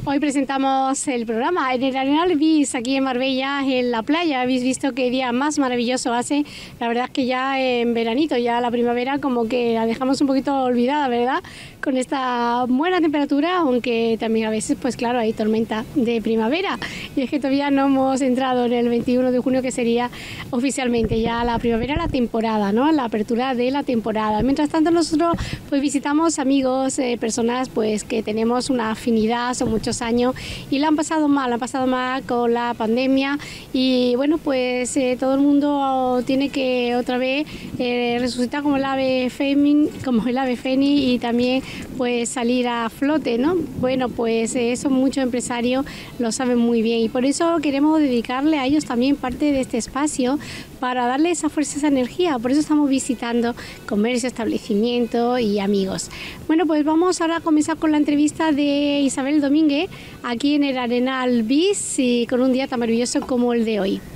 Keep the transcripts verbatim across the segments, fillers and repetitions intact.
Hoy presentamos el programa en el Arenal Beach, aquí en Marbella, en la playa. Habéis visto qué día más maravilloso hace. La verdad es que ya en veranito, ya la primavera como que la dejamos un poquito olvidada, ¿verdad? Con esta buena temperatura, aunque también a veces, pues claro, hay tormenta de primavera. Y es que todavía no hemos entrado en el veintiuno de junio, que sería oficialmente ya la primavera, la temporada, ¿no? La apertura de la temporada. Mientras tanto, nosotros pues visitamos amigos, eh, personas pues que tenemos una afinidad, son muchos años y la han pasado mal, la han pasado mal con la pandemia y bueno, pues eh, todo el mundo tiene que otra vez eh, resucitar como el ave fénix, como el ave fénix y también pues salir a flote, ¿no? Bueno, pues eh, eso muchos empresarios lo saben muy bien y por eso queremos dedicarle a ellos también parte de este espacio para darle esa fuerza, esa energía. Por eso estamos visitando comercio, establecimiento y amigos. Bueno, pues vamos ahora a comenzar con la entrevista de Isabel Domínguez aquí en el Arenal Beach y con un día tan maravilloso como el de hoy.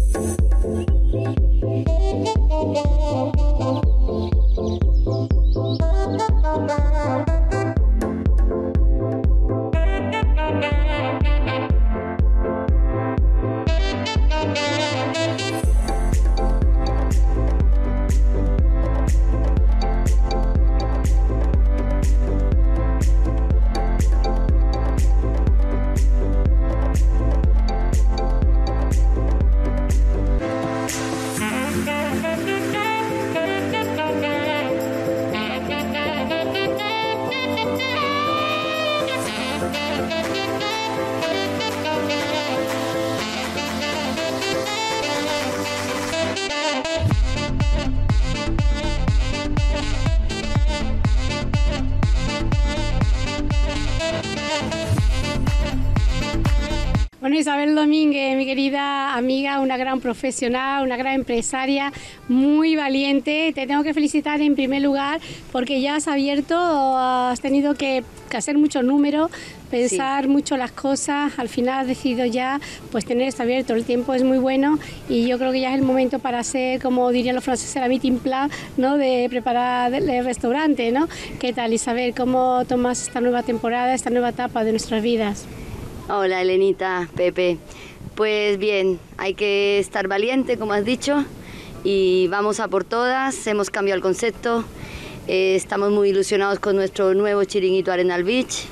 Bueno, Isabel Domínguez, mi querida amiga, una gran profesional, una gran empresaria, muy valiente. Te tengo que felicitar en primer lugar porque ya has abierto, has tenido que, que hacer muchos números, pensar sí. mucho las cosas. Al final has decidido ya pues tener esto abierto. El tiempo es muy bueno y yo creo que ya es el momento para hacer, como dirían los franceses, la meeting plan, ¿no? De preparar el restaurante, ¿no? ¿Qué tal, Isabel? ¿Cómo tomas esta nueva temporada, esta nueva etapa de nuestras vidas? Hola Elenita, Pepe. Pues bien, hay que estar valiente, como has dicho, y vamos a por todas. Hemos cambiado el concepto, eh, estamos muy ilusionados con nuestro nuevo chiringuito Arenal Beach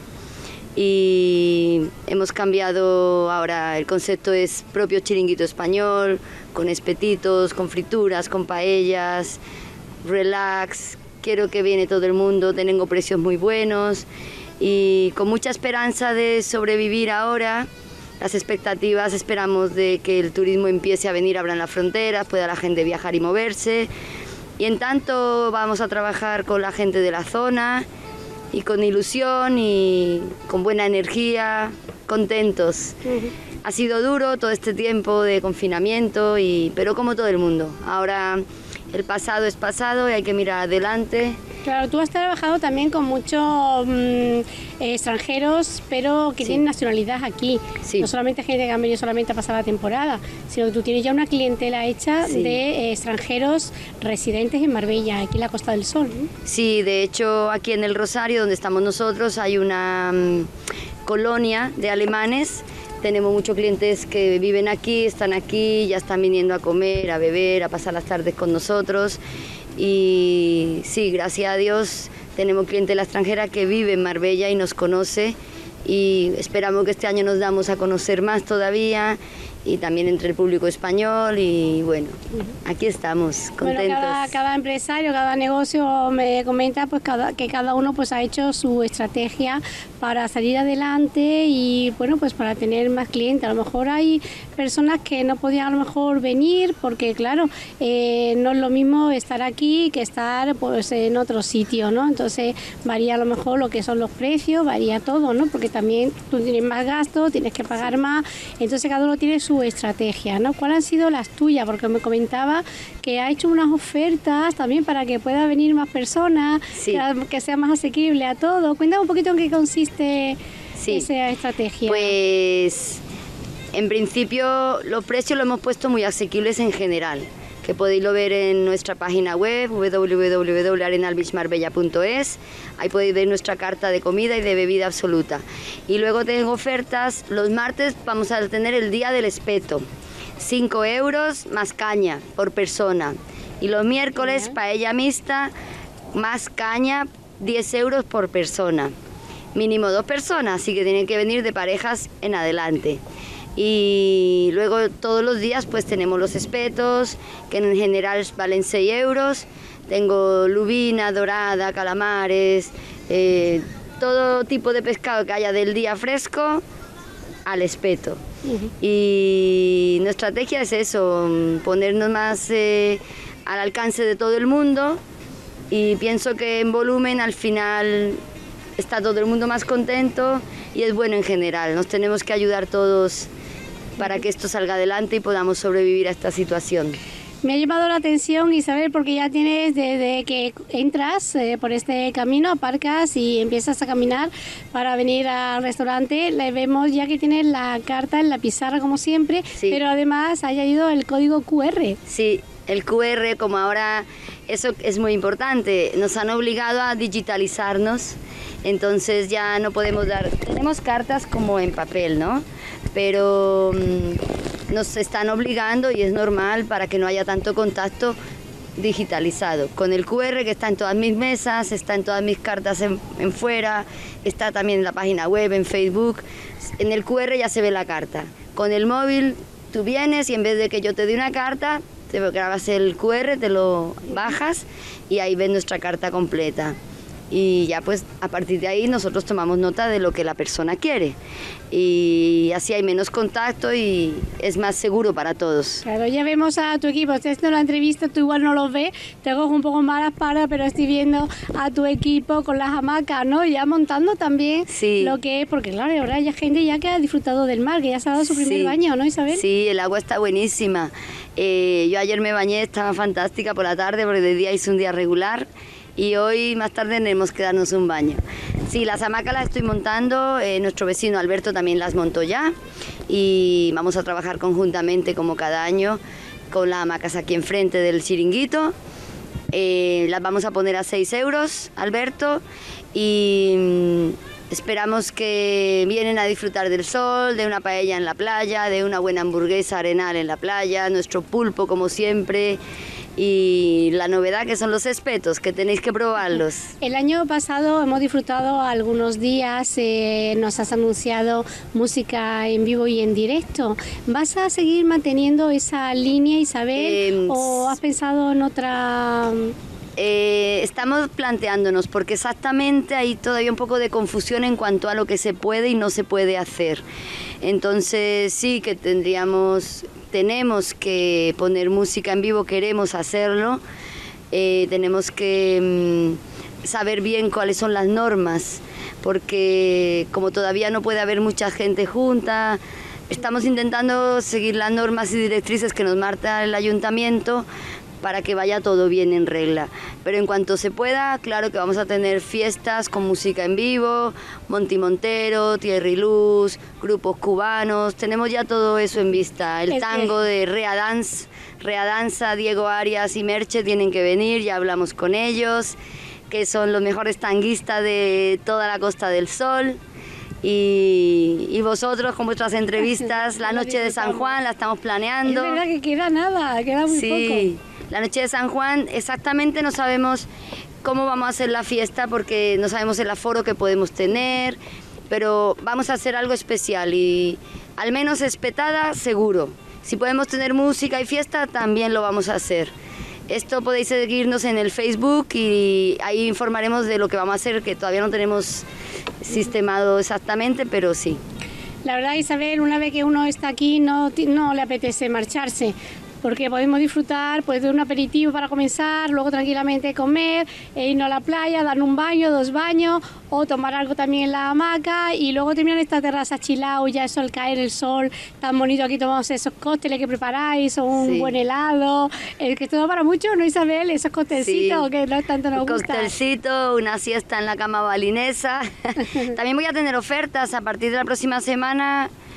y hemos cambiado ahora, el concepto es propio chiringuito español, con espetitos, con frituras, con paellas, relax. Quiero que viene todo el mundo, tengo precios muy buenos y con mucha esperanza de sobrevivir ahora. Las expectativas, esperamos de que el turismo empiece a venir, abran las fronteras, pueda la gente viajar y moverse. Y en tanto vamos a trabajar con la gente de la zona y con ilusión y con buena energía, contentos. Uh-huh. Ha sido duro todo este tiempo de confinamiento, y, pero como todo el mundo. Ahora el pasado es pasado y hay que mirar adelante. Claro, tú has trabajado también con muchos mmm, extranjeros, pero que sí. tienen nacionalidad aquí. Sí. No solamente gente que han venido solamente a pasar la temporada, sino que tú tienes ya una clientela hecha sí. de eh, extranjeros residentes en Marbella, aquí en la Costa del Sol, ¿no? Sí, de hecho aquí en el Rosario, donde estamos nosotros, hay una um, colonia de alemanes. Tenemos muchos clientes que viven aquí, están aquí, ya están viniendo a comer, a beber, a pasar las tardes con nosotros. Y sí, gracias a Dios tenemos clientela extranjera que vive en Marbella y nos conoce, y esperamos que este año nos damos a conocer más todavía y también entre el público español, y bueno, aquí estamos, contentos. Bueno, cada, cada empresario, cada negocio me comenta pues cada, que cada uno pues ha hecho su estrategia para salir adelante y bueno, pues para tener más clientes. A lo mejor hay personas que no podían a lo mejor venir porque claro, eh, no es lo mismo estar aquí que estar pues en otro sitio, ¿no? Entonces varía a lo mejor lo que son los precios, varía todo, ¿no? Porque también tú tienes más gastos, tienes que pagar más, entonces cada uno tiene su estrategia, ¿no? ¿Cuáles han sido las tuyas? Porque me comentaba que ha hecho unas ofertas también para que pueda venir más personas, sí. que, que sea más asequible a todo. Cuéntame un poquito en qué consiste sí. esa estrategia. Pues en principio los precios los hemos puesto muy asequibles en general. que podéis lo ver en nuestra página web w w w punto arenal beach marbella punto es. Ahí podéis ver nuestra carta de comida y de bebida absoluta. Y luego tengo ofertas, los martes vamos a tener el día del espeto, cinco euros más caña por persona. Y los miércoles paella mixta más caña, diez euros por persona. Mínimo dos personas, así que tienen que venir de parejas en adelante. Y luego todos los días pues tenemos los espetos, que en general valen seis euros. Tengo lubina, dorada, calamares, eh, todo tipo de pescado que haya del día fresco al espeto. Uh-huh. Y nuestra estrategia es eso, ponernos más eh, al alcance de todo el mundo, y pienso que en volumen al final está todo el mundo más contento y es bueno en general. Nos tenemos que ayudar todos para que esto salga adelante y podamos sobrevivir a esta situación. Me ha llamado la atención, Isabel, porque ya tienes, desde que entras eh, por este camino, aparcas y empiezas a caminar para venir al restaurante, le vemos ya que tienes la carta en la pizarra como siempre, sí. Pero además ha añadido el código cu erre. Sí, el cu erre, como ahora, eso es muy importante, nos han obligado a digitalizarnos, entonces ya no podemos dar, tenemos cartas como en papel, ¿no? Pero mmm, nos están obligando, y es normal para que no haya tanto contacto, digitalizado. Con el cu erre, que está en todas mis mesas, está en todas mis cartas en, en fuera, está también en la página web, en Facebook. En el cu erre ya se ve la carta. Con el móvil tú vienes y en vez de que yo te dé una carta, te grabas el cu erre, te lo bajas y ahí ves nuestra carta completa. Y ya pues a partir de ahí nosotros tomamos nota de lo que la persona quiere y así hay menos contacto y es más seguro para todos. Claro, ya vemos a tu equipo, ustedes no la entrevista, tú igual no los ves, te cojo un poco malas para, pero estoy viendo a tu equipo con las hamacas, ¿no? Ya montando también sí. Lo que es, porque claro, ahora hay gente ya que ha disfrutado del mar, que ya se ha dado su primer sí. baño, ¿no, Isabel? Sí, el agua está buenísima. Eh, yo ayer me bañé, estaba fantástica por la tarde, porque de día hice un día regular. Y hoy más tarde tenemos que darnos un baño. Sí, las hamacas las estoy montando, eh, nuestro vecino Alberto también las montó ya y vamos a trabajar conjuntamente como cada año con las hamacas aquí enfrente del chiringuito. Eh, las vamos a poner a seis euros, Alberto, y mmm, esperamos que vienen a disfrutar del sol, de una paella en la playa, de una buena hamburguesa arenal en la playa, nuestro pulpo como siempre. Y la novedad que son los espetos, que tenéis que probarlos. El año pasado hemos disfrutado algunos días, eh, nos has anunciado música en vivo y en directo. ¿Vas a seguir manteniendo esa línea, Isabel, eh, o has pensado en otra...? Eh, estamos planteándonos, porque exactamente hay todavía un poco de confusión en cuanto a lo que se puede y no se puede hacer. Entonces sí que tendríamos... Tenemos que poner música en vivo, queremos hacerlo, eh, tenemos que mm, saber bien cuáles son las normas, porque como todavía no puede haber mucha gente junta, estamos intentando seguir las normas y directrices que nos marca el ayuntamiento para que vaya todo bien en regla. Pero en cuanto se pueda, claro que vamos a tener fiestas con música en vivo, Monti Montero, Tierra y Luz, grupos cubanos, tenemos ya todo eso en vista. El tango de Rea Dance, Rea Danza, Diego Arias y Merche tienen que venir, ya hablamos con ellos, que son los mejores tanguistas de toda la Costa del Sol. Y, y vosotros con vuestras entrevistas, la noche de San Juan la estamos planeando. Es verdad que queda nada, queda muy sí. poco. La noche de San Juan, exactamente no sabemos cómo vamos a hacer la fiesta porque no sabemos el aforo que podemos tener, pero vamos a hacer algo especial y al menos espetada seguro. Si podemos tener música y fiesta también lo vamos a hacer. Esto podéis seguirnos en el Facebook y ahí informaremos de lo que vamos a hacer, que todavía no tenemos sistemado exactamente, pero sí. La verdad, Isabel, una vez que uno está aquí no, no le apetece marcharse, porque podemos disfrutar pues, de un aperitivo para comenzar, luego tranquilamente comer, e irnos a la playa, dar un baño, dos baños, o tomar algo también en la hamaca, y luego terminar esta terraza chilao, ya eso al caer el sol, tan bonito, aquí tomamos esos cócteles que preparáis, o un sí. buen helado, el que todo para mucho, ¿no, Isabel? Esos cóctelcitos sí. que no tanto nos gustan. Un cóctelcito, una siesta en la cama balinesa. También voy a tener ofertas a partir de la próxima semana.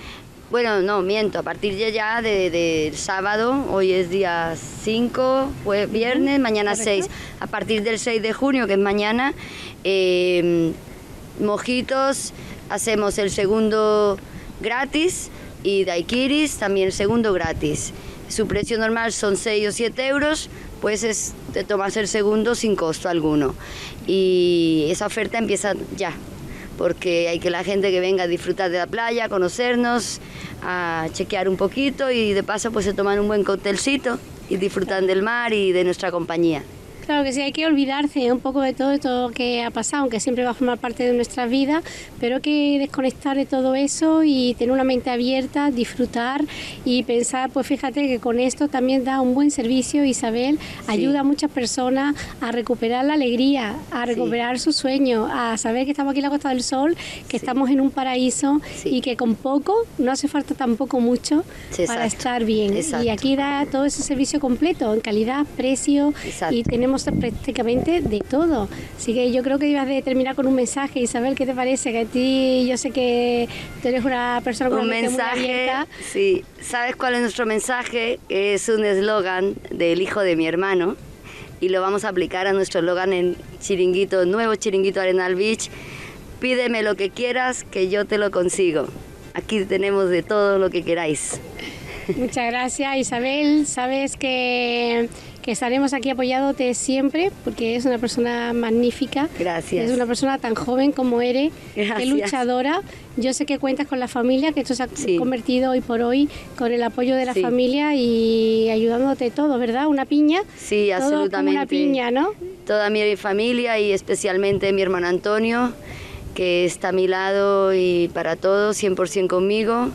Bueno, no, miento, a partir de ya del de, de sábado, hoy es día cinco, pues viernes, mañana seis. A partir del seis de junio, que es mañana, eh, mojitos, hacemos el segundo gratis y daiquiris también el segundo gratis. Su precio normal son seis o siete euros, pues es, te tomas el segundo sin costo alguno. Y esa oferta empieza ya, porque hay que la gente que venga a disfrutar de la playa, a conocernos, a chequear un poquito y de paso pues se toman un buen cóctelcito y disfrutan del mar y de nuestra compañía. Claro que sí, hay que olvidarse un poco de todo esto que ha pasado, aunque siempre va a formar parte de nuestra vida, pero hay que desconectar de todo eso y tener una mente abierta, disfrutar y pensar, pues fíjate que con esto también da un buen servicio, Isabel, ayuda sí. a muchas personas a recuperar la alegría, a recuperar sí. su sueño, a saber que estamos aquí en la Costa del Sol, que sí. estamos en un paraíso sí. y que con poco, no hace falta tampoco mucho sí, para estar bien. Exacto. Y aquí da todo ese servicio completo, en calidad, precio exacto. y tenemos prácticamente de todo. Así que yo creo que ibas de terminar con un mensaje, Isabel, ¿qué te parece? Que a ti, yo sé que tú eres una persona con un una mente mensaje, muy abierta. Sí, ¿sabes cuál es nuestro mensaje? Es un eslogan del hijo de mi hermano y lo vamos a aplicar a nuestro eslogan en Chiringuito, nuevo Chiringuito Arenal Beach. Pídeme lo que quieras, que yo te lo consigo. Aquí tenemos de todo lo que queráis. Muchas gracias, Isabel. Sabes que que estaremos aquí apoyándote siempre, porque es una persona magnífica. Gracias. Es una persona tan joven como eres, Gracias. Es luchadora. Yo sé que cuentas con la familia, que esto se ha sí. convertido hoy por hoy con el apoyo de la sí. familia y ayudándote todo, ¿verdad? Una piña. Sí, todo absolutamente. Como una piña, ¿no? Toda mi familia y especialmente mi hermano Antonio, que está a mi lado y para todo, cien por ciento conmigo.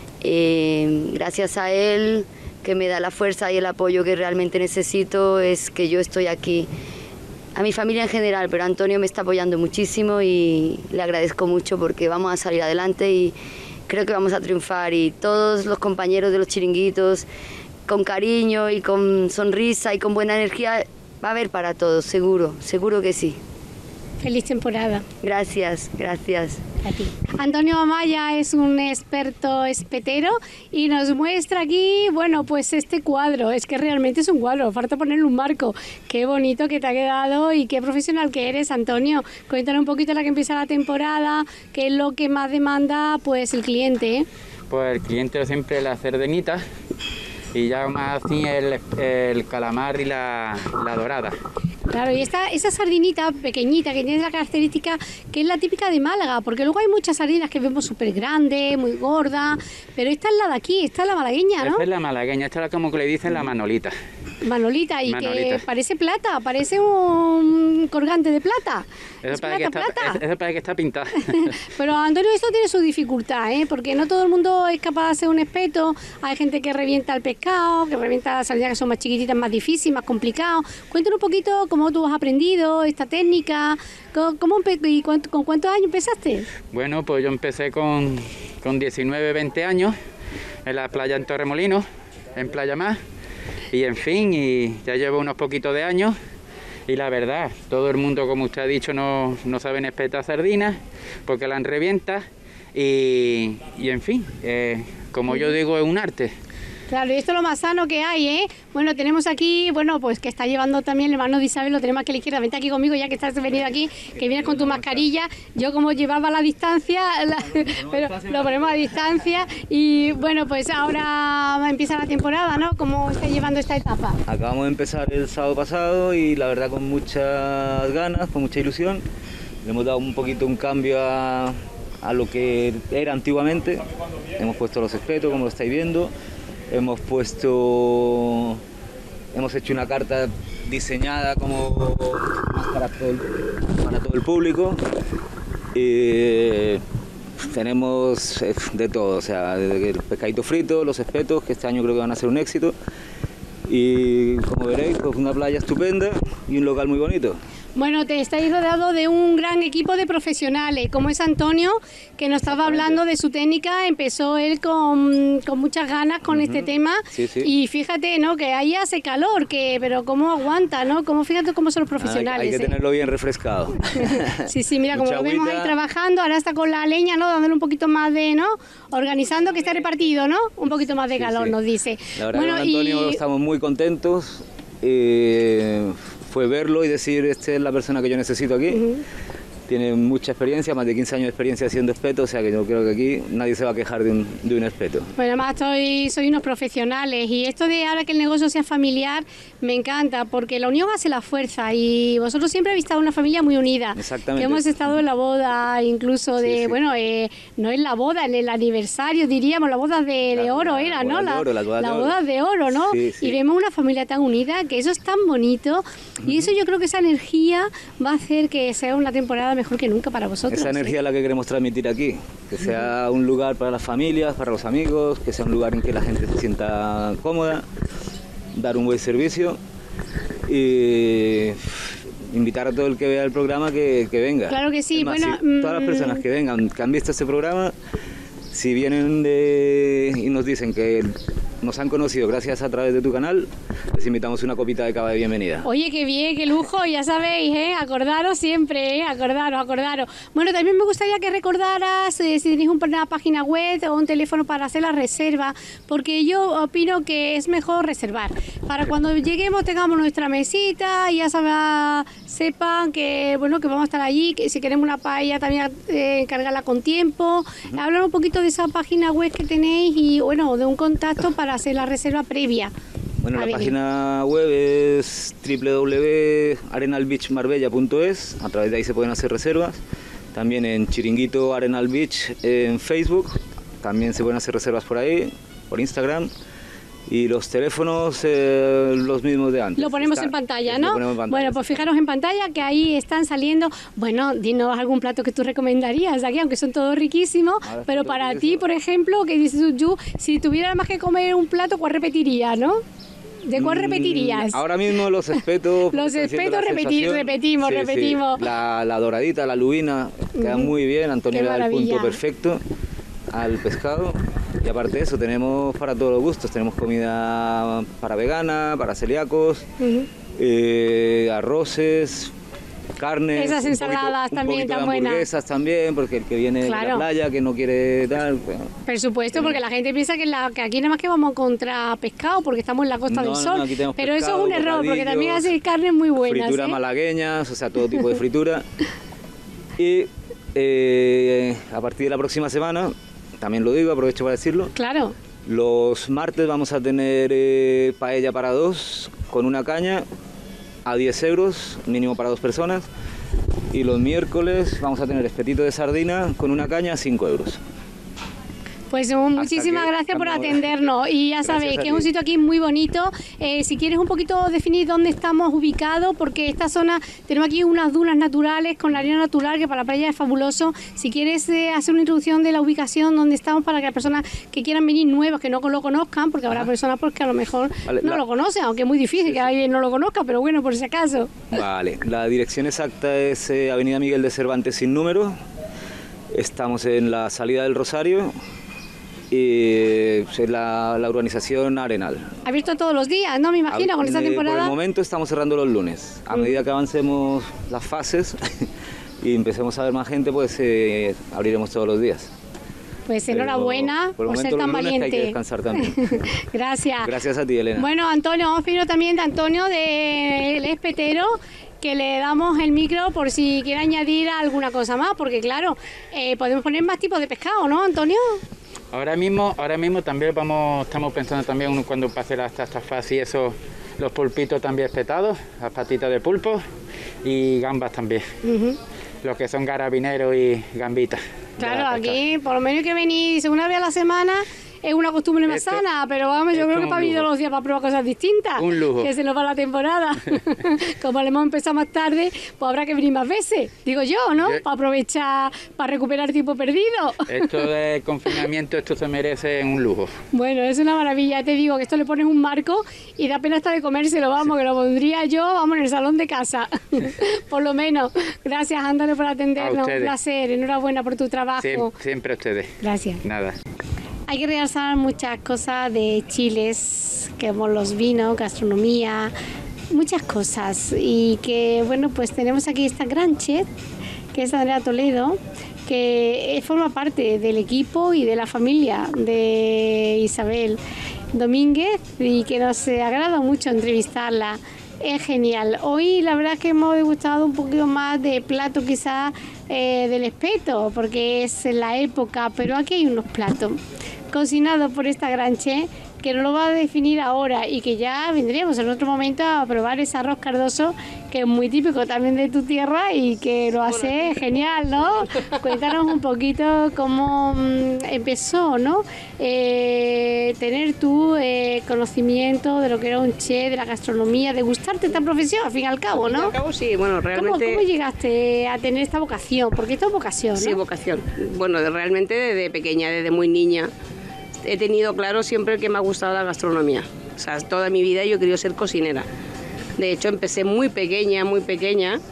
Eh, gracias a él, que me da la fuerza y el apoyo que realmente necesito, es que yo estoy aquí. A mi familia en general, pero Antonio me está apoyando muchísimo y le agradezco mucho porque vamos a salir adelante y creo que vamos a triunfar. Y todos los compañeros de los chiringuitos, con cariño y con sonrisa y con buena energía, va a haber para todos, seguro, seguro que sí. Feliz temporada. Gracias, gracias. A ti. Antonio Amaya es un experto espetero y nos muestra aquí, bueno, pues este cuadro. Es que realmente es un cuadro, falta ponerle un marco. Qué bonito que te ha quedado y qué profesional que eres, Antonio. Cuéntanos un poquito la que empieza la temporada, qué es lo que más demanda pues el cliente, ¿eh? Pues el cliente siempre la cerdenita y ya más así el, el calamar y la, la dorada. Claro, y esta, esa sardinita pequeñita que tiene la característica que es la típica de Málaga, porque luego hay muchas sardinas que vemos súper grandes, muy gordas, pero esta es la de aquí, esta es la malagueña, ¿no? Esta es la malagueña, esta es como que le dicen la manolita. Manolita, y Manolita. Que parece plata, parece un colgante de plata. Eso es parece plata, que, plata. Eso parece que está pintada. Pero Antonio, esto tiene su dificultad, ¿eh? Porque no todo el mundo es capaz de hacer un espeto. Hay gente que revienta el pescado, que revienta las sardinas que son más chiquititas, más difíciles, más complicadas. Cuéntanos un poquito cómo tú has aprendido esta técnica, cómo, y cuánto, con cuántos años empezaste. Bueno, pues yo empecé con, con diecinueve, veinte años en la playa en Torremolinos, en Playa Más. Y en fin, y ya llevo unos poquitos de años y la verdad, todo el mundo, como usted ha dicho, no, no saben espetar sardinas porque las revienta y, y en fin, eh, como yo digo, es un arte. Claro, y esto es lo más sano que hay, ¿eh? Bueno, tenemos aquí, bueno, pues que está llevando también el hermano de Isabel, lo tenemos aquí a la izquierda. Vente aquí conmigo ya que estás venido aquí, que vienes con tu mascarilla. Yo como llevaba la distancia, la, pero lo ponemos a distancia. Y bueno, pues ahora empieza la temporada, ¿no? ¿Cómo está llevando esta etapa? Acabamos de empezar el sábado pasado y la verdad con muchas ganas, con mucha ilusión. Le hemos dado un poquito un cambio a, a lo que era antiguamente. Hemos puesto los espetos, como lo estáis viendo. Hemos puesto, hemos hecho una carta diseñada como más para todo el, para todo el público. Y tenemos de todo, o sea, desde el pescadito frito, los espetos, que este año creo que van a ser un éxito. Y como veréis, pues una playa estupenda y un local muy bonito. Bueno, te estáis rodeado de un gran equipo de profesionales, como es Antonio, que nos estaba hablando de su técnica. Empezó él con, con muchas ganas con uh-huh. este tema. Sí, sí. Y fíjate, ¿no? Que ahí hace calor, que pero cómo aguanta, ¿no? Como, fíjate cómo son los profesionales. Hay, hay que ¿eh? tenerlo bien refrescado. Sí, sí, mira, como lo vemos ahí trabajando, ahora está con la leña, ¿no? Dándole un poquito más de, ¿no? Organizando que esté repartido, ¿no? Un poquito más de sí, calor, sí. nos dice. La verdad, bueno, con Antonio y... estamos muy contentos. Eh, fue verlo y decir, esta es la persona que yo necesito aquí. Uh-huh. Tiene mucha experiencia, más de quince años de experiencia haciendo espeto, o sea que yo creo que aquí nadie se va a quejar de un, de un espeto. Bueno, además soy, soy unos profesionales y esto de ahora que el negocio sea familiar me encanta porque la unión hace la fuerza y vosotros siempre habéis estado una familia muy unida. Exactamente. Que hemos estado en la boda incluso de, sí, sí. bueno, eh, no en la boda, en el aniversario diríamos, la boda de, de la, oro la, era, ¿no? La, oro, la, la boda de oro, ¿no? Sí, sí. Y vemos una familia tan unida que eso es tan bonito y uh-huh. eso yo creo que esa energía va a hacer que sea una temporada mejor que nunca para vosotros. Esa energía es ¿sí? la que queremos transmitir aquí, que sea uh-huh. un lugar para las familias, para los amigos, que sea un lugar en que la gente se sienta cómoda, dar un buen servicio y invitar a todo el que vea el programa que, que venga. Claro que sí. Además, bueno, si todas las personas que vengan, que han visto este programa, si vienen de, y nos dicen que nos han conocido gracias a través de tu canal, les invitamos una copita de cava de bienvenida. Oye, qué bien, qué lujo, ya sabéis, ¿eh? Acordaros siempre, ¿eh? Acordaros, acordaros. Bueno, también me gustaría que recordaras eh, si tenéis una página web o un teléfono para hacer la reserva, porque yo opino que es mejor reservar. Para cuando lleguemos tengamos nuestra mesita y ya saben, sepan que, bueno, que vamos a estar allí, que si queremos una paella también eh, cargarla con tiempo. Uh-huh. Hablar un poquito de esa página web que tenéis y, bueno, de un contacto para hacer la reserva previa. Bueno, la página web es doble u doble u doble u punto arenal beach marbella punto es, a través de ahí se pueden hacer reservas. También en Chiringuito Arenal Beach en Facebook, también se pueden hacer reservas por ahí, por Instagram. Y los teléfonos, eh, los mismos de antes. Lo ponemos Está, en pantalla, ¿no? En pantalla, bueno, pues fijaros en pantalla que ahí están saliendo. Bueno, dinos algún plato que tú recomendarías aquí, aunque son todos riquísimos. Ahora, pero para ti, por ejemplo, que dices tú, si tuvieras más que comer un plato, ¿cuál repetirías, no? ¿De cuál repetirías? Ahora mismo los espetos. Los espetos repetir, repetimos, sí, repetimos. Sí. La, la doradita, la lubina, queda uh-huh. muy bien. Antonio le da el punto perfecto al pescado. Y aparte de eso, tenemos para todos los gustos. Tenemos comida para vegana, para celíacos, uh-huh. eh, arroces, carnes. Esas ensaladas poquito, también tan buenas. Hamburguesas también, porque el que viene claro. de la playa, que no quiere dar. Bueno. Por supuesto, eh. porque la gente piensa que, la, que aquí nada más que vamos a encontrar pescado, porque estamos en la Costa no, del Sol. No, aquí tenemos pero pescado, eso es un error, porque también hace carnes muy buenas. Frituras ¿eh? malagueñas, o sea, todo tipo de fritura. Y eh, a partir de la próxima semana, también lo digo, aprovecho para decirlo. Claro. Los martes vamos a tener eh, paella para dos, con una caña, a diez euros, mínimo para dos personas. Y los miércoles vamos a tener espetito de sardina con una caña a cinco euros. Pues um, muchísimas gracias por atendernos y ya sabéis que es un sitio aquí muy bonito. Eh, si quieres un poquito definir dónde estamos ubicados, porque esta zona tenemos aquí unas dunas naturales con arena natural que para la playa es fabuloso. Si quieres eh, hacer una introducción de la ubicación donde estamos para que las personas que quieran venir nuevos, que no lo conozcan, porque habrá personas pues, que a lo mejor vale, no la... lo conocen, aunque es muy difícil sí, que alguien no lo conozca, pero bueno, por si acaso. Vale, la dirección exacta es eh, Avenida Miguel de Cervantes sin número. Estamos en la salida del Rosario. Y la, la urbanización Arenal. Abierto todos los días, ¿no? Me imagino, con esta temporada. Por el momento estamos cerrando los lunes. A medida que avancemos las fases y empecemos a ver más gente, pues eh, abriremos todos los días. Pues enhorabuena por, por ser tan valiente. Hay que descansar también. Gracias. Gracias a ti, Elena. Bueno, Antonio, vamos a pedir también de Antonio, del espetero, que le damos el micro por si quiere añadir alguna cosa más, porque claro, eh, podemos poner más tipos de pescado, ¿no, Antonio? Ahora mismo, ahora mismo también vamos, estamos pensando también cuando pase la esta fase y eso, los pulpitos también espetados, las patitas de pulpo y gambas también. Uh-huh. Los que son garabineros y gambitas. Claro, aquí por lo menos hay que venir una vez a la semana es una costumbre más Esto- sana, pero vamos, yo esto creo es que un para venir lujo. todos los días para probar cosas distintas. Un lujo. Que se nos va la temporada. Como le hemos empezado más tarde, pues habrá que venir más veces, digo yo, ¿no? Yo- Para aprovechar, para recuperar tiempo perdido. Esto de confinamiento, esto se merece un lujo. Bueno, es una maravilla, te digo que esto le pones un marco y da pena hasta de comérselo, vamos, que lo pondría yo, vamos, en el salón de casa, por lo menos. Gracias, Ándale, por A atendernos, un ustedes. placer, enhorabuena por tu trabajo. Siem- siempre a ustedes. Gracias. Nada. Hay que realzar muchas cosas de chiles, como los vinos, gastronomía, muchas cosas. Y que, bueno, pues tenemos aquí esta gran chef, que es Andrea Toledo, que eh, forma parte del equipo y de la familia de Isabel Domínguez y que nos eh, agrada mucho entrevistarla. Es genial. Hoy la verdad es que hemos degustado un poquito más de plato quizás eh, del espeto, porque es la época, pero aquí hay unos platos cocinados por esta gran chef que nos lo va a definir ahora y que ya vendríamos en otro momento a probar ese arroz cardoso que es muy típico también de tu tierra y que lo hace genial, ¿no? Cuéntanos un poquito cómo mm, empezó, ¿no? Eh, tener tu eh, conocimiento de lo que era un chef, de la gastronomía, de gustarte esta profesión, al fin y al cabo, ¿no? Al cabo, sí, bueno, ¿Cómo, realmente... cómo llegaste a tener esta vocación? Porque esto es vocación, ¿no? Sí, vocación. Bueno, de- realmente desde pequeña, desde muy niña, he tenido claro siempre que me ha gustado la gastronomía. O sea, toda mi vida yo he querido ser cocinera. De hecho, empecé muy pequeña, muy pequeña,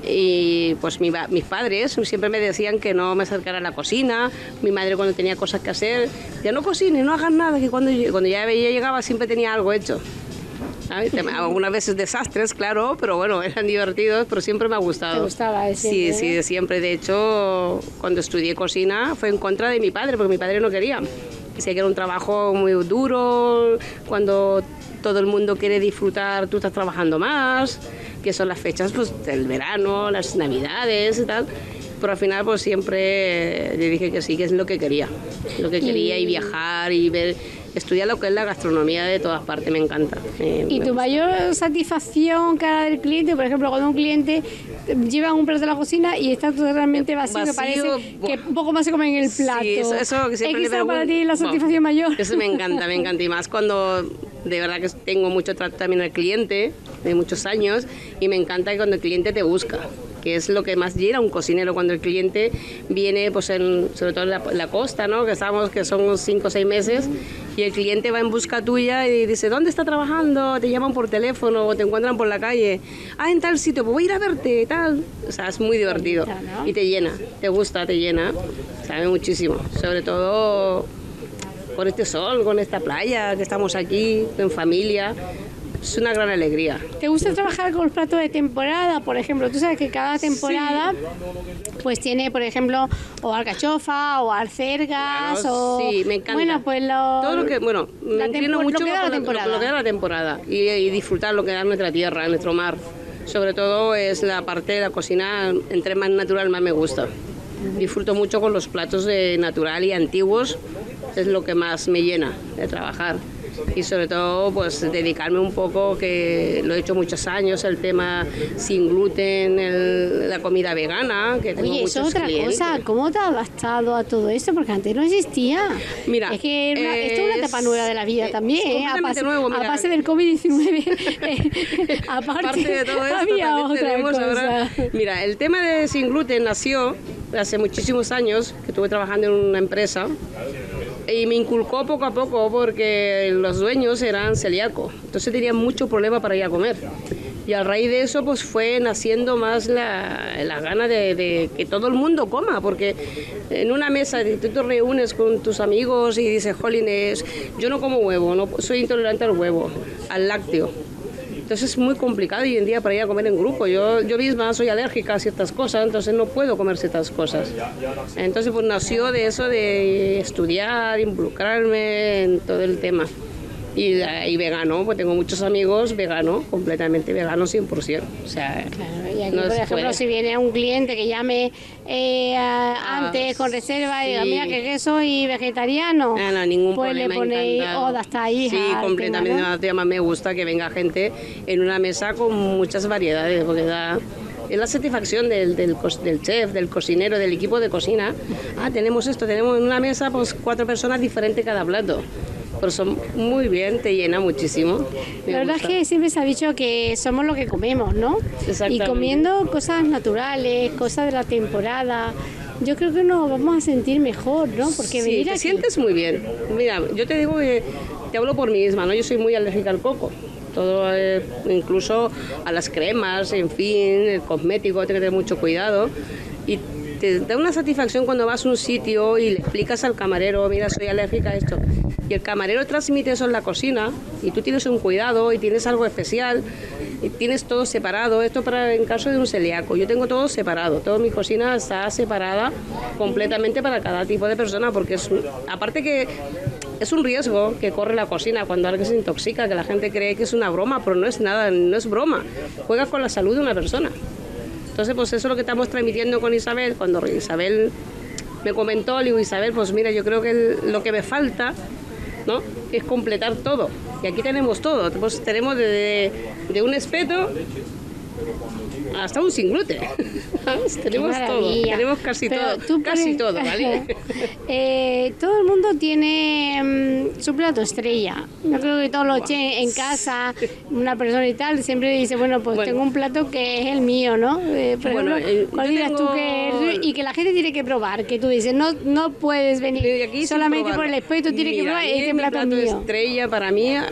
y pues mi ba- mis padres siempre me decían que no me acercara a la cocina. Mi madre, cuando tenía cosas que hacer, decía, no cocines, no hagas nada, que cuando, yo- cuando ya yo llegaba siempre tenía algo hecho. ¿Sabes? Tem- Algunas veces desastres, claro, pero bueno, eran divertidos, pero siempre me ha gustado. Te gustaba de Sí, siempre, sí, ¿no? de siempre. De hecho, cuando estudié cocina fue en contra de mi padre, porque mi padre no quería. Decía que era un trabajo muy duro, cuando todo el mundo quiere disfrutar, tú estás trabajando más, que son las fechas pues, del verano, las navidades y tal. Pero al final pues siempre le dije que sí, que es lo que quería. Lo que quería y viajar y ver, estudiar lo que es la gastronomía de todas partes, me encanta. me- Y me tu gusta. mayor satisfacción cara del cliente, por ejemplo, cuando un cliente lleva un plato a la cocina y está totalmente vacío, que Vacío, parece buah. que poco más se come en el plato. Sí, eso, eso que siempre ¿Es le quizá para pregun- ti la Buah, satisfacción mayor? Eso me encanta, me encanta. Y más cuando de verdad que tengo mucho trato también al cliente, de muchos años, y me encanta que cuando el cliente te busca, que es lo que más llena a un cocinero, cuando el cliente viene, pues en, sobre todo en la, la costa, ¿no? Que estamos, que son cinco o seis meses, y el cliente va en busca tuya y dice, ¿dónde está trabajando? Te llaman por teléfono o te encuentran por la calle. Ah, en tal sitio, pues voy a ir a verte, tal. O sea, es muy divertido. Bonito, ¿no? Y te llena, te gusta, te llena. Sabe muchísimo. Sobre todo con este sol, con esta playa, que estamos aquí, en familia. Es una gran alegría. ¿Te gusta trabajar con los platos de temporada, por ejemplo? Tú sabes que cada temporada pues tiene, por ejemplo, o alcachofa o alcergas Claro, o... sí, me encanta. Bueno, pues lo... Todo lo que, bueno, me la inclino tempo- mucho lo que da la por lo- temporada. lo que da la temporada y, y disfrutar lo que da nuestra tierra, nuestro mar. Sobre todo es la parte de la cocina, entre más natural más me gusta. Disfruto mucho con los platos de natural y antiguos, es lo que más me llena de trabajar. Y sobre todo, pues dedicarme un poco, que lo he hecho muchos años, el tema sin gluten, el- la comida vegana, que tengo Oye, eso es muchos otra clientes. cosa. ¿Cómo te has adaptado a todo esto? Porque antes no existía. Mira, es que era una- esto es una es- etapa nueva de la vida eh, también. es ¿eh? A completamente base, nuevo, a mira. base del covid diecinueve. eh, aparte, Aparte de todo esto, había también otra tenemos cosa. ahora... Mira, el tema de sin gluten nació hace muchísimos años, que estuve trabajando en una empresa, y me inculcó poco a poco porque los dueños eran celíacos, entonces tenían mucho problema para ir a comer. Y a raíz de eso pues fue naciendo más la, la gana de, de que todo el mundo coma, porque en una mesa tú te reúnes con tus amigos y dices, jolines, yo no como huevo, no soy intolerante al huevo, al lácteo. Entonces es muy complicado hoy en día para ir a comer en grupo. Yo, yo misma soy alérgica a ciertas cosas, entonces no puedo comer ciertas cosas. Entonces pues nació de eso de estudiar, involucrarme en todo el tema. Y, y vegano, pues tengo muchos amigos veganos, completamente veganos cien por ciento. O sea, Claro, y aquí, no por se ejemplo, puede. si viene un cliente que llame eh, a- Ah, antes con reserva y diga, sí. mira que, que soy vegetariano, Ah, no, ningún pues problema, le ponéis encantado. oda hasta ahí. Sí, completamente. Además me gusta que venga gente en una mesa con muchas variedades, porque da, es la satisfacción del, del, del chef, del cocinero, del equipo de cocina. Ah, tenemos esto, tenemos en una mesa pues cuatro personas diferentes cada plato. Pero son muy bien, te llena muchísimo. Me la verdad gusta. es que siempre se ha dicho que somos lo que comemos, ¿no? Y comiendo cosas naturales, cosas de la temporada, yo creo que nos vamos a sentir mejor, ¿no? Porque sí, venir te aquí... sientes muy bien. Mira, yo te digo que te hablo por mí misma, ¿no? Yo soy muy alérgica al coco. Todo, eh, incluso a las cremas, en fin, el cosmético, hay que tener mucho cuidado. Y te da una satisfacción cuando vas a un sitio y le explicas al camarero, mira, soy alérgica a esto. Y el camarero transmite eso en la cocina y tú tienes un cuidado y tienes algo especial y tienes todo separado. Esto para en caso de un celíaco. Yo tengo todo separado, toda mi cocina está separada completamente para cada tipo de persona porque es, aparte que es un riesgo que corre la cocina cuando alguien se intoxica, que la gente cree que es una broma, pero no es nada, no es broma. Juegas con la salud de una persona. Entonces, pues eso es lo que estamos transmitiendo con Isabel. Cuando Isabel me comentó, le digo, Isabel, pues mira, yo creo que el, lo que me falta, ¿no?, es completar todo. Y aquí tenemos todo. Pues tenemos de, de un espeto hasta un sin gluten. Tenemos todo, tenemos casi Pero todo, tú casi pones... todo, ¿vale? eh, todo el mundo tiene um, su plato estrella. Yo creo que todos los chefs en casa, una persona y tal, siempre dice, bueno, pues bueno, tengo un plato que es el mío, ¿no? Eh, por bueno, ejemplo, eh, ¿cuál dirías tú que es? Y que la gente tiene que probar, que tú dices, no, no puedes venir aquí solamente por el espeto, tienes que probar este plato mío. Mi mío. plato estrella para mí es,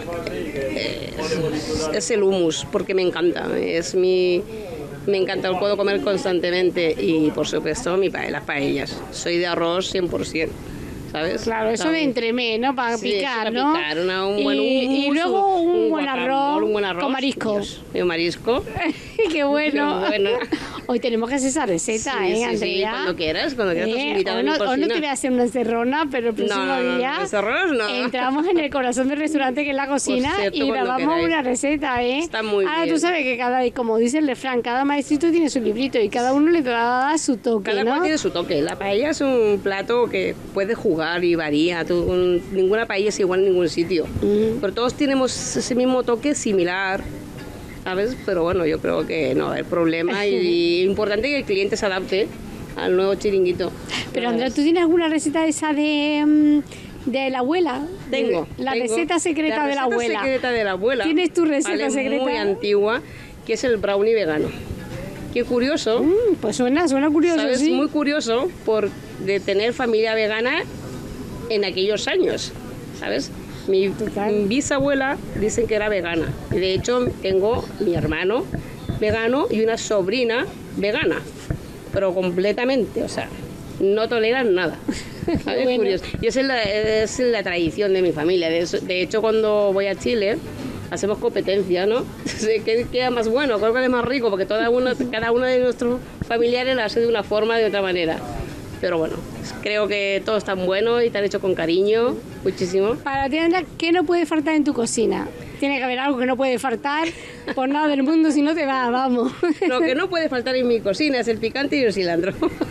es el hummus, porque me encanta, es mi... Me encanta, lo puedo comer constantemente y, por supuesto, mi pa las paellas. Soy de arroz cien por ciento, ¿sabes? Claro, eso de entremés, ¿no? Para sí, picar, para ¿no? Picar, una, un buen y, hummus, y luego un, un, buen arroz, un buen arroz con marisco. Dios, y un marisco. Qué bueno. Qué bueno. Hoy tenemos que hacer esa receta, sí, ¿eh, sí, Andrea? Sí, cuando quieras, cuando quieras, eh, te invitada a mi no, cocina. Hoy no te voy a hacer una encerrona, pero el próximo no, no, día no, encerronas no. entramos en el corazón del restaurante, que es la cocina, cierto, y grabamos una receta, ¿eh? Está muy Ahora bien. tú sabes que cada, como dice el refrán, cada maestrito tiene su librito y cada uno le da su toque, Cada ¿no? cual tiene su toque. La paella es un plato que puede jugar y varía. Tú, un, ninguna paella es igual en ningún sitio. Mm. Pero todos tenemos ese mismo toque similar, ¿sabes? Pero bueno, yo creo que no hay problema y es importante que el cliente se adapte al nuevo chiringuito. Pero Andrea, ¿tú tienes alguna receta esa de, de la abuela? Tengo. La tengo. receta secreta la de la receta abuela. secreta de la abuela. ¿Tienes tu receta vale, secreta? Muy antigua, que es el brownie vegano. Qué curioso. Mm, pues suena, suena curioso, ¿sabes? sí. Muy curioso por de tener familia vegana en aquellos años, ¿sabes? Mi, mi bisabuela dicen que era vegana. Y de hecho tengo mi hermano vegano y una sobrina vegana, pero completamente, o sea, no toleran nada. ¿Sabes? Bueno. Curioso. Y esa es la, es la tradición de mi familia. De, eso, de hecho, cuando voy a Chile hacemos competencia, ¿no? ¿Qué queda más bueno? ¿Cuál es más rico? Porque cada uno, cada uno de nuestros familiares lo hace de una forma, de otra manera. Pero bueno, creo que todo es tan bueno y tan hecho con cariño, muchísimo. Para ti, Andrea, ¿qué no puede faltar en tu cocina? Tiene que haber algo que no puede faltar por nada del mundo, si no te va, vamos. Lo que no puede faltar en mi cocina es el picante y el cilantro.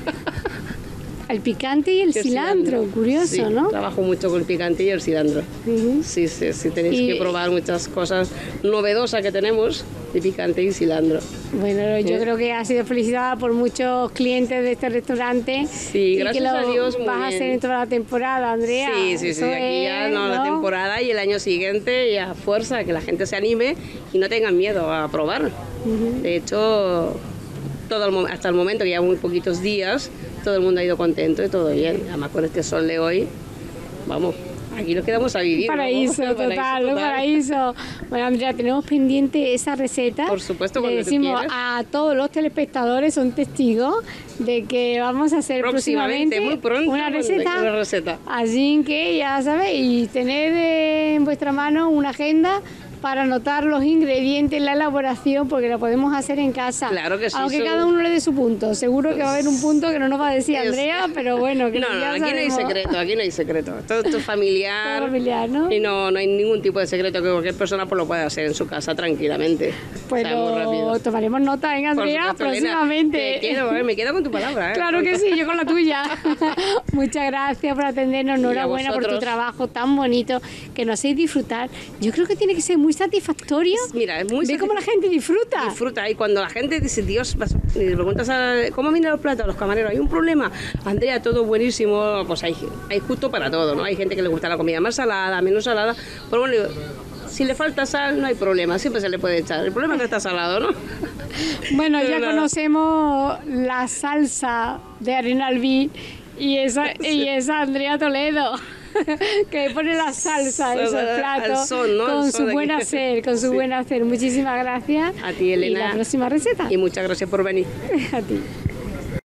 El picante y el, el cilantro, cilantro, curioso, sí, ¿no? Trabajo mucho con el picante y el cilantro. Uh-huh. Sí, sí, sí, tenéis y... que probar muchas cosas novedosas que tenemos de picante y cilantro. Bueno, yo ¿Eh? creo que has sido felicitada por muchos clientes de este restaurante. Sí, gracias y que lo a Dios. Vas a hacer en toda la temporada, Andrea. Sí, sí, sí, aquí ya no, ¿no? La temporada y el año siguiente y a fuerza, que la gente se anime y no tengan miedo a probar. Uh-huh. De hecho, todo el, hasta el momento, que ya muy poquitos días, todo el mundo ha ido contento y todo bien. Además, con este sol de hoy, vamos, aquí nos quedamos a vivir. Paraíso, ¿no? total, paraíso, total. paraíso. Bueno, Andrea, tenemos pendiente esa receta. Por supuesto, le decimos a todos los telespectadores, son testigos de que vamos a hacer próximamente, próximamente muy pronto, una receta. Una receta. Así que ya sabéis, tener en vuestra mano una agenda para anotar los ingredientes, la elaboración, porque lo podemos hacer en casa. Claro que sí. Aunque son... cada uno le dé su punto. Seguro que va a haber un punto que no nos va a decir Andrea, pero bueno, que no, no, ya aquí sabemos. no hay secreto, aquí no hay secreto. Todo esto es familiar. Todo familiar, ¿no? Y no, no hay ningún tipo de secreto que cualquier persona pues, lo pueda hacer en su casa tranquilamente. Pues o sea, lo muy rápido. Tomaremos nota, ¿eh, Andrea? Supuesto, próximamente. Elena, te quiero, ¿eh? Me quedo con tu palabra. ¿eh? Claro que sí, yo con la tuya. Muchas gracias por atendernos. Enhorabuena por tu trabajo tan bonito que nos hacéis disfrutar. Yo creo que tiene que ser muy satisfactorio. Mira, es muy Ve cómo la gente disfruta. Disfruta, y cuando la gente dice, Dios, vas- y le preguntas a, ¿cómo vienen los platos? Los camareros, ¿hay un problema? Andrea, todo buenísimo, pues hay, hay justo para todo, ¿no? Hay gente que le gusta la comida más salada, menos salada, pero bueno, si le falta sal, no hay problema, siempre se le puede echar. El problema es que está salado, ¿no? Bueno, Pero ya nada. conocemos la salsa de Arenalví y esa, y esa Andrea Toledo, que pone la salsa en esos Al platos son, ¿no? con Al su son de buen aquí. hacer, con su Sí. buen hacer. Muchísimas gracias. A ti, Elena. Y la próxima receta. Y muchas gracias por venir. A ti.